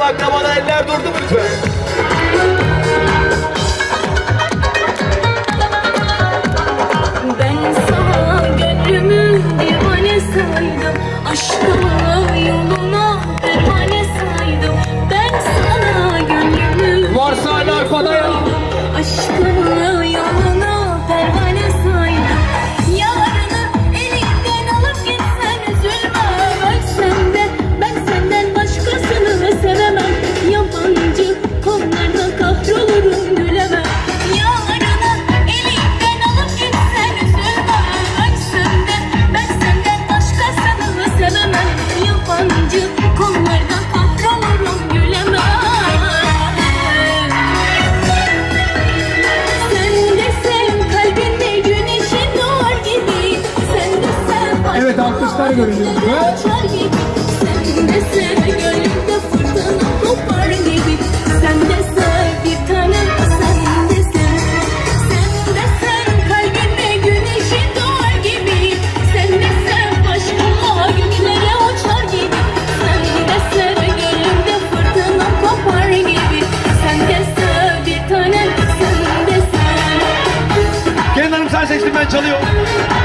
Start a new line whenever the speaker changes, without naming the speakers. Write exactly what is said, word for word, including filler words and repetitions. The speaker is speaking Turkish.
akrabada eller durdu mu lütfen?
Ben sana gönlümü divane saydım, aşkına yoluna pervane saydım. Ben sana gönlümü
Varsa hala arkada ya.
aşkına yoluna pervane saydım. Yarını elinden alıp gitsen üzülme. Ben senden, ben senden başkasını sevemem. Yabancı kollarda kahrolurum, gülemem. Yarını elinden alıp gitsen üzülme. Ben senden, ben senden başkasını sevemem. Yabancı kollarda kahrolurum, gülemem.
Evet, alkışlar görünüyor.
Sen de sev, gönlümde fırtına kopar gibi. Sen de sev bir tanem, sen de sev. Sen de sev, kalbimde güneşin doğar gibi. Sen de sev, başka göklere uçar gibi. Sen de sev, gönlümde fırtına kopar gibi. Sen de sev bir tanem, sen de sev.
Gelin hanım, sen seçtin, ben çalıyorum.